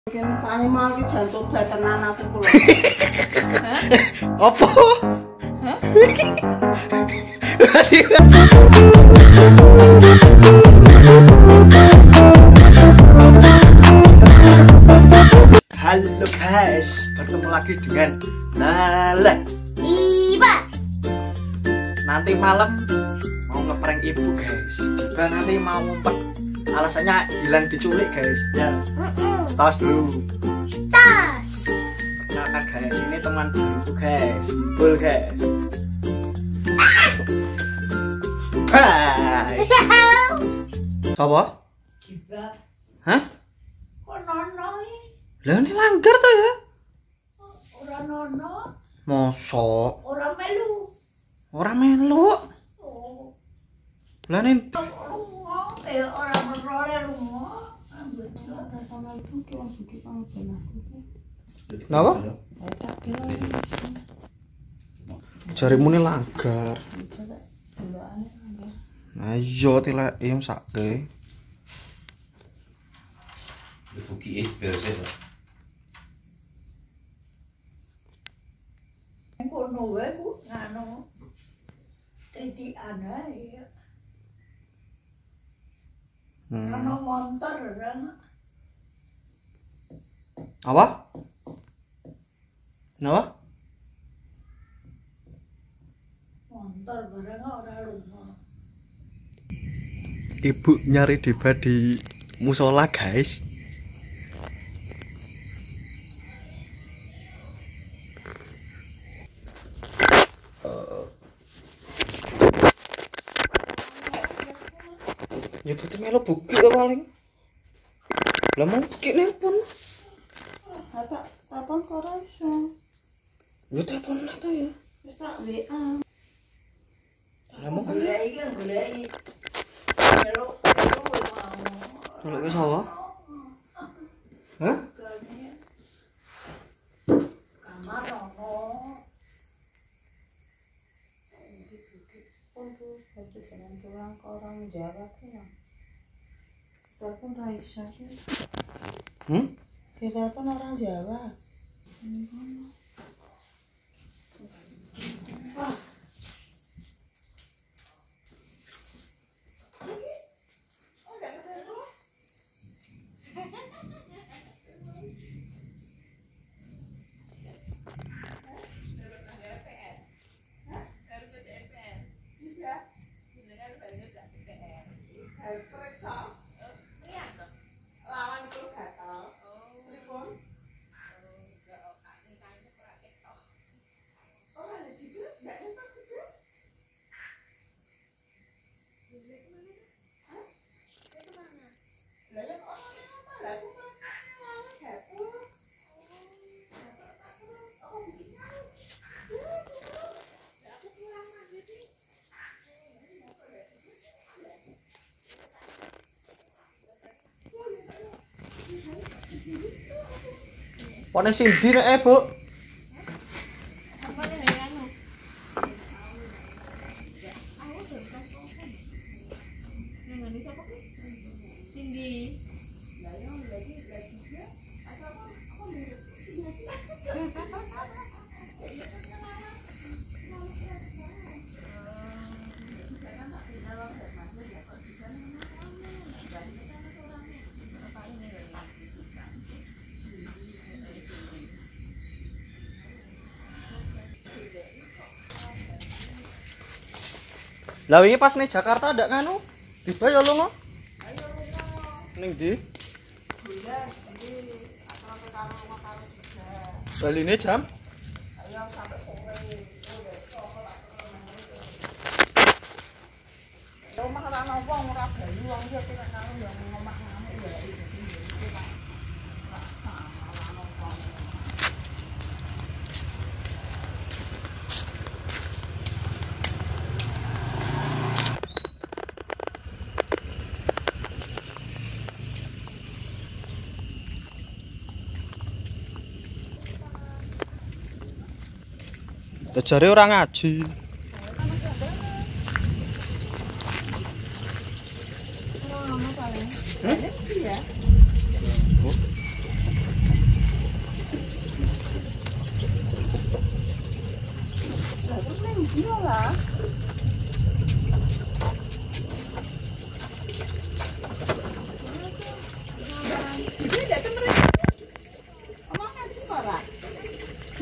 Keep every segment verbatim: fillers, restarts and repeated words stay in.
Kane mau iki jantung batenan aku kula. Hah? Apa? Hah? Halo guys, bertemu lagi dengan Lala. Iba. Nanti malam mau ngeprank ibu guys. Juga nanti mau ngumpet. Alasannya hilang diculik guys. Ya. Tas dulu. Tas. Perkenalkan guys, ini teman baruku guys. Bul guys. Bye. Apa? Juga. Hah? Kok nono iki? Lah ini langgar tuh ya? Ora nono. Mosok. Ora melu. Ora meluk. Oh. Lah ini Lunga, eh ora merole lunga. kenapa? Jarimu ini langgar. Ayo tilek im sake. Dibuki beres ya. Kono wae ku nganu. Titikan ae. Hmm. Ana montor kan. Apa? Kenapa? Montor bareng ora lunga. Ibu nyari Diba di musola guys. Ya betul melo bukit lah paling. Lah mau bukit nih pun. Apa apa kok ora iso? Ya telepon lah tuh ya. Wis tak W A. Lah mau kan Golek iki golek. Melu melu mau. kalau wis apa? Hah? Kamar ono. Untuk satu jalan pulang ke orang Jawa kan. Telepon Raisa. Hmm? Telepon orang Jawa. Wah. Pone Cindy nek eh, Bu. Lah wingi pas ning Jakarta ndak nganu? Tiba ya lunga. Ayo lunga. Ning ndi? Bulan iki asal karo rumah karo juga. Baline jam? Ayo sampai sore. Rumah ora ana wong ora bayu wong iki kok karo yo ngomah ngamuk ya iki. Jare ora ngaji. Iya.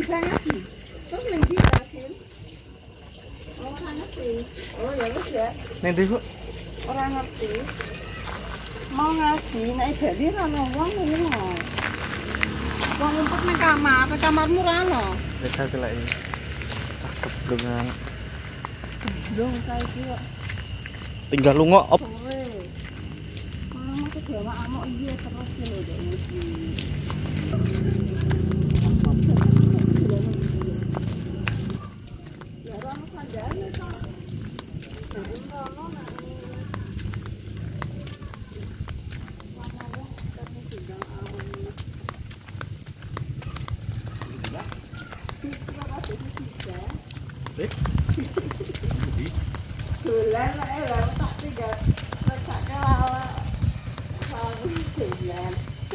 Diva ngaji. Terus ning Diva sih. Oh, ora ngerti. Oh, ya wis ya. Ning ndi, Bu? Ora ngerti. Mau ngaji nek bali ra ono wong ngono. Wong ngumpet nang kamar, nang kamarmu ra ono. Wis tak lagi. Tak keblungan. Keblung saiki kok. Tinggal lunga op. Kowe. Mama kok dewa amok iya terus lho dek iki. Ya ora ono sandale kok. Jadi ono nek Bulan lah, eh lah, tak tiga, tak kalah, kalah bulan.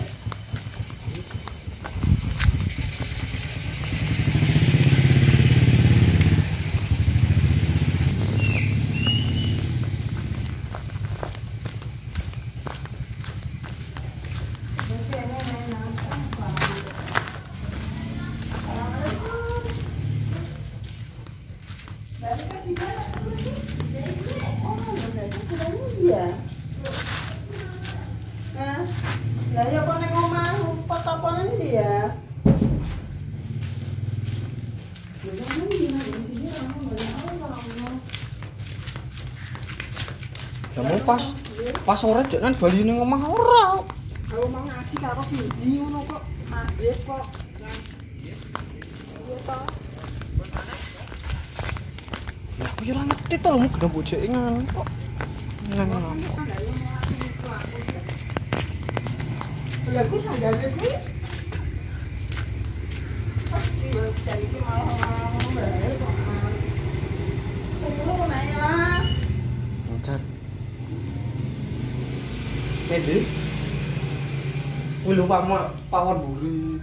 Iya. Nah, lah ya kok ning omah ngumpet apa nang ndi ya? Jamu pas pas sore jek nang bali ning omah ora. Kalau mau ngaji karo siji ngono kok maghrib kok. Iya toh. Ya aku yo ora ngerti to lho gedhe bojek ngono kok. Nang Ya ku sandalnya ku. Iya, jadi ku malah mbak kok. Tunggu nanya lah. Ncat. Kede. Kuwi lho pamor pawon buri.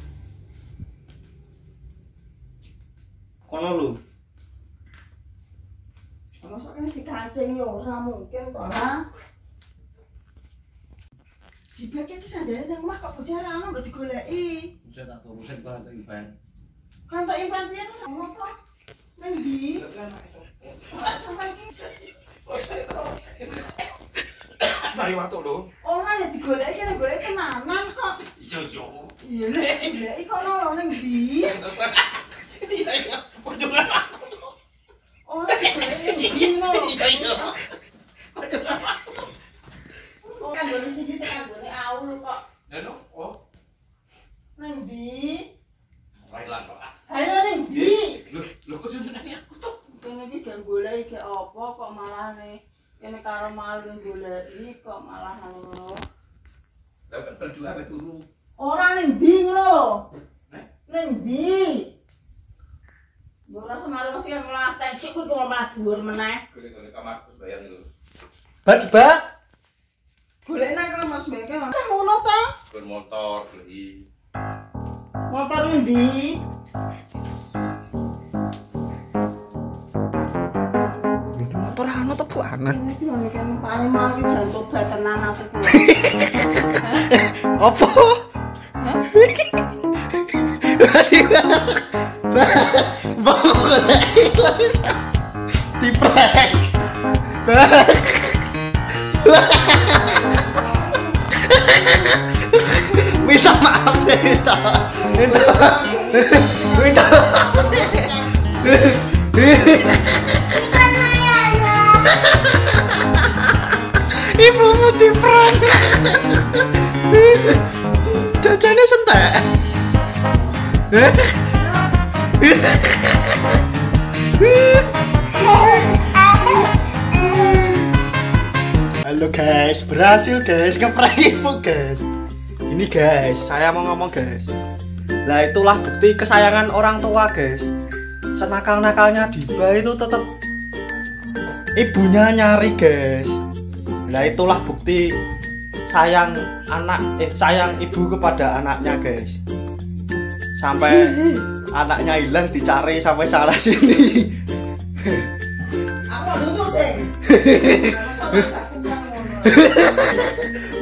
Kono lho. Masuknya dikancing ya ora mungkin to lah. Dibeke iki sandale nang omah kok bocah ra ono mbok digoleki. Saya tak tahu, saya tak tahu impan. Kantor impan piye to sama apa? Nang ndi? Kok sampai iki? Mari waktu lho. Ora ya digoleki nang goleki tenanan kok. Iya yo. Iya lek goleki kok ono nang ndi? Iya iya, kunjungan aku. Ora digoleki ngono. Iya iya. Kok kan gone siji tekan gone aul kok. Dan oh, Nang ndi? Thailand kok. Ayo nang ndi? Lho, lho kok jenenge aku tuh. Kene iki gak goleki gak apa kok malah ne kene karo malu goleki kok malah ngono. Dapat berdua apa turu? Ora ning ndi ngono. Eh? Ning ndi? Ora semare mesti kan malah tensi kuwi kok malah dhuwur meneh. Golek-golek kamarku bayang lho. Ba diba? Golek nang kamar sebeke nang ngono ta? Gon motor beli. Motor ndi? Motor ana to Bu anak. Iki lho kan paling mau iki jan tobat tenan aku kuwi. Apa? Hah? Diba? Boleh di prank. Minta maaf saya minta. Minta. Minta maaf saya. Ibu mau di prank. Jajane sentek. Halo guys, berhasil guys ngeprank ibu guys. Ini guys, saya mau ngomong guys. Lah itulah bukti kesayangan orang tua guys. Senakal-nakalnya Diba itu tetap ibunya nyari guys. Lah itulah bukti sayang anak eh sayang ibu kepada anaknya guys. Sampai anaknya hilang dicari sampai sana sini. Aku duduk deh.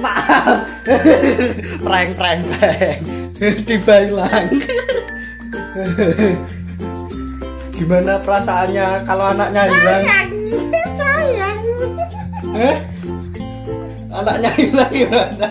Maaf. Prank prank prank. Diba hilang. Gimana perasaannya kalau anaknya hilang? Sayang. Eh? Anaknya hilang gimana?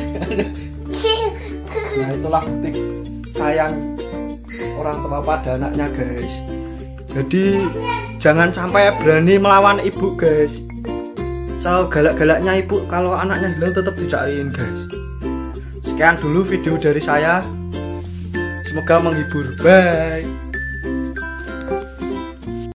Nah itulah bukti sayang orang tua pada anaknya guys. Jadi jangan sampai berani melawan ibu guys. So galak-galaknya ibu kalau anaknya hilang tetap dicariin guys. Sekian dulu video dari saya. Semoga menghibur. Bye.